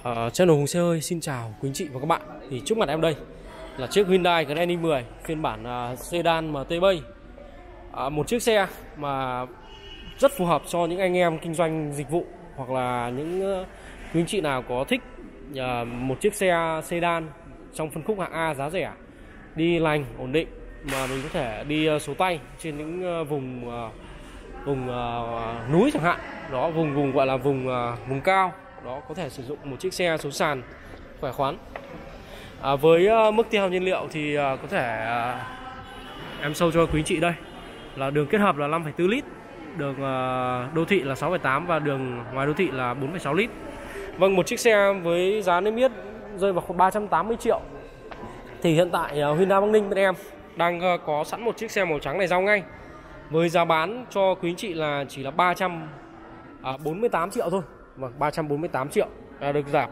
Channel Hùng Xe ơi, xin chào quý anh chị và các bạn. Thì trước mặt em đây là chiếc Hyundai Grand i10 phiên bản sedan MT Bay. Một chiếc xe mà rất phù hợp cho những anh em kinh doanh dịch vụ hoặc là những quý anh chị nào có thích một chiếc xe sedan trong phân khúc hạng A giá rẻ, đi lành ổn định mà mình có thể đi số tay trên những vùng núi chẳng hạn, đó vùng gọi là vùng cao. Đó, có thể sử dụng một chiếc xe số sàn khỏe khoắn. Với mức tiêu hao nhiên liệu thì có thể em show cho quý anh chị đây là đường kết hợp là 5,4 lít, đường đô thị là 6,8 và đường ngoài đô thị là 4,6 lít. Vâng, một chiếc xe với giá niêm yết rơi vào khoảng 380 triệu. Thì hiện tại Hyundai Bắc Ninh bên em đang có sẵn một chiếc xe màu trắng này giao ngay với giá bán cho quý anh chị là chỉ là 348 triệu thôi. Vâng, 348 triệu được giảm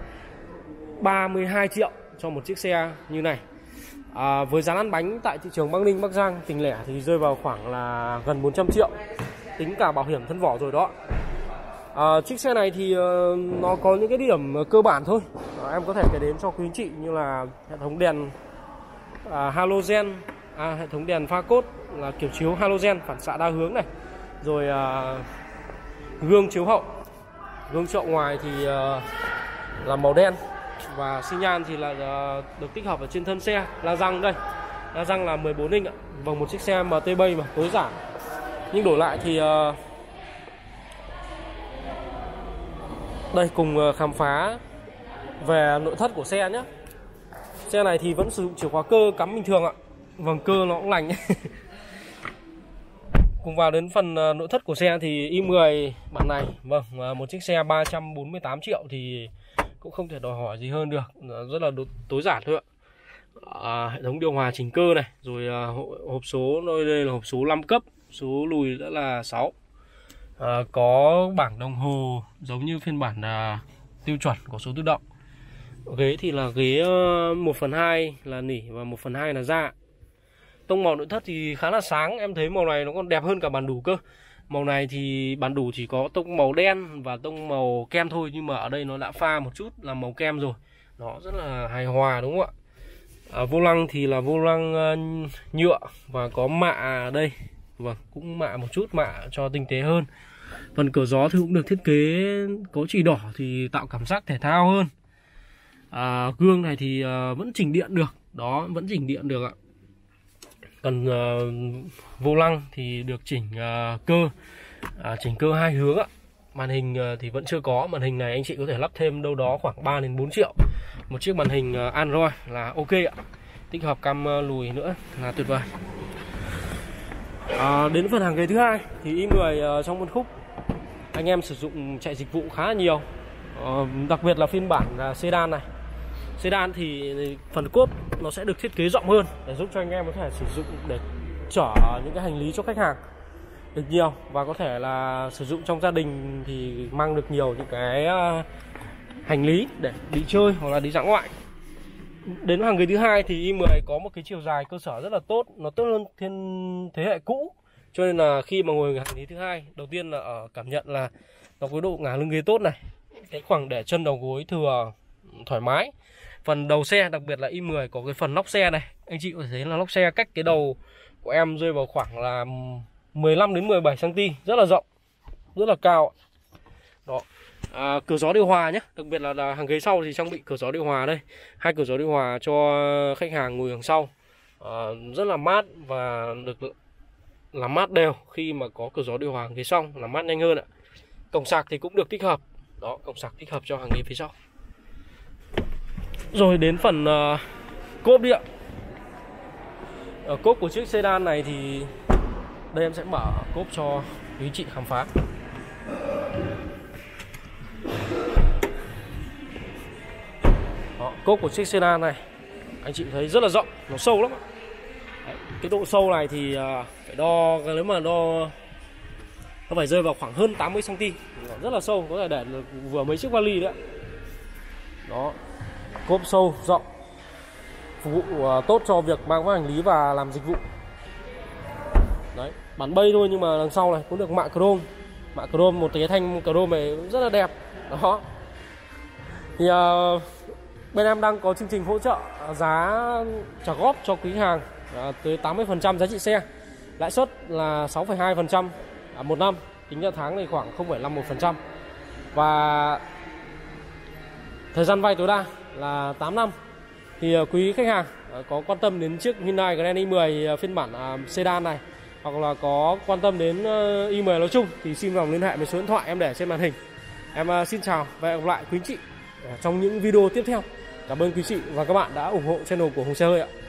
32 triệu cho một chiếc xe như này. Với giá lăn bánh tại thị trường Bắc Ninh, Bắc Giang, tỉnh lẻ thì rơi vào khoảng là gần 400 triệu, tính cả bảo hiểm thân vỏ rồi đó. Chiếc xe này thì nó có những cái điểm cơ bản thôi. Em có thể kể đến cho quý anh chị như là hệ thống đèn halogen, hệ thống đèn pha cốt là kiểu chiếu halogen phản xạ đa hướng này, rồi gương chiếu hậu. Gương chậu ngoài thì là màu đen và xi nhan thì là được tích hợp ở trên thân xe. La răng đây, la răng là 14 inch ạ. Vâng, một chiếc xe MT Bay mà tối giản. Nhưng đổi lại thì đây cùng khám phá về nội thất của xe nhé. Xe này thì vẫn sử dụng chìa khóa cơ cắm bình thường ạ. Vâng, cơ nó cũng lành. Cùng vào đến phần nội thất của xe thì i10 bản này, vâng, một chiếc xe 348 triệu thì cũng không thể đòi hỏi gì hơn được, rất là tối giản thôi ạ. Hệ thống điều hòa chỉnh cơ này, rồi hộp số đây là hộp số 5 cấp, số lùi đã là 6. Có bảng đồng hồ giống như phiên bản tiêu chuẩn của số tự động. Ghế thì là ghế 1/2 là nỉ và 1/2 là da. Tông màu nội thất thì khá là sáng, em thấy màu này nó còn đẹp hơn cả bản đủ cơ. Màu này thì bản đủ chỉ có tông màu đen và tông màu kem thôi, nhưng mà ở đây nó đã pha một chút là màu kem rồi. Nó rất là hài hòa đúng không ạ? Vô lăng thì là vô lăng nhựa và có mạ ở đây. Vâng, cũng mạ một chút, mạ cho tinh tế hơn. Phần cửa gió thì cũng được thiết kế có chỉ đỏ thì tạo cảm giác thể thao hơn. Gương này thì vẫn chỉnh điện được, đó, vẫn chỉnh điện được ạ. Còn vô lăng thì được chỉnh chỉnh cơ 2 hướng ạ. Màn hình thì vẫn chưa có. Màn hình này anh chị có thể lắp thêm đâu đó khoảng 3 đến 4 triệu. Một chiếc màn hình Android là ok ạ. Tích hợp cam lùi nữa là tuyệt vời. Đến phần hàng ghế thứ hai thì i10 trong phân khúc anh em sử dụng chạy dịch vụ khá là nhiều. Đặc biệt là phiên bản sedan này. Sedan thì phần cốp nó sẽ được thiết kế rộng hơn để giúp cho anh em có thể sử dụng để chở những cái hành lý cho khách hàng được nhiều, và có thể là sử dụng trong gia đình thì mang được nhiều những cái hành lý để đi chơi hoặc là đi dã ngoại. Đến hàng ghế thứ hai thì i10 có một cái chiều dài cơ sở rất là tốt, nó tốt hơn thế hệ cũ, cho nên là khi mà ngồi hàng ghế thứ hai, đầu tiên là ở cảm nhận là nó có độ ngả lưng ghế tốt này, cái khoảng để chân đầu gối thừa thoải mái. Phần đầu xe, đặc biệt là i10 có cái phần nóc xe này, anh chị có thể thấy là nóc xe cách cái đầu của em rơi vào khoảng là 15 đến 17 cm, rất là rộng, rất là cao. Đó. Cửa gió điều hòa nhé, đặc biệt là hàng ghế sau thì trang bị cửa gió điều hòa đây, 2 cửa gió điều hòa cho khách hàng ngồi đằng sau. Rất là mát và được làm mát đều khi mà có cửa gió điều hòa ghế sau, làm mát nhanh hơn ạ. Cổng sạc thì cũng được tích hợp. Đó, cổng sạc tích hợp cho hàng ghế phía sau. Rồi đến phần cốp đi ạ. Cốp của chiếc sedan này thì đây em sẽ mở cốp cho quý chị khám phá. Đó, cốp của chiếc sedan này anh chị thấy rất là rộng, nó sâu lắm. Đấy, cái độ sâu này thì phải đo, nếu mà đo nó phải rơi vào khoảng hơn 80 cm, rất là sâu, có thể để vừa mấy chiếc vali đấy. Đó, cốp sâu rộng, phục vụ tốt cho việc mang vác hành lý và làm dịch vụ. Đấy, bản bay thôi nhưng mà đằng sau này cũng được mạ chrome, một cái thanh chrome này rất là đẹp. Đó, Thì bên em đang có chương trình hỗ trợ giá trả góp cho quý khách hàng tới 80% giá trị xe. Lãi suất là 6,2% một năm, tính ra tháng thì khoảng 0,51%. Và thời gian vay tối đa là 8 năm. Thì quý khách hàng có quan tâm đến chiếc Hyundai Grand i10 phiên bản sedan này, hoặc là có quan tâm đến i10 nói chung, thì xin vào liên hệ với số điện thoại em để trên màn hình. Em xin chào và hẹn gặp lại quý chị trong những video tiếp theo. Cảm ơn quý chị và các bạn đã ủng hộ channel của Hùng Xe Hơi ạ.